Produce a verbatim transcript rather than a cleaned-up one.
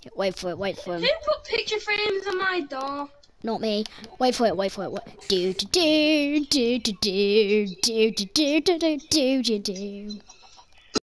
Wait for it, wait for him. Who put picture frames on my door? Not me. Wait for it, wait for it. Wait. Do do do do do do do do do do do do do.